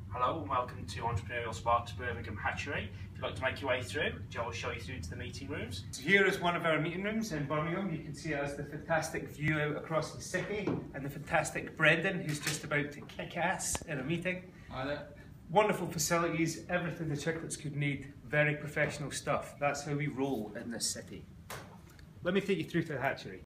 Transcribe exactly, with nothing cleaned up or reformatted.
Hello and welcome to Entrepreneurial Sparks Birmingham Hatchery. If you'd like to make your way through, Joe will show you through to the meeting rooms. So here is one of our meeting rooms in Birmingham. You can see it has the fantastic view out across the city and the fantastic Brendan who's just about to kick ass in a meeting. Hi there. Wonderful facilities, everything the chicklets could need, very professional stuff. That's how we roll in this city. Let me take you through to the hatchery.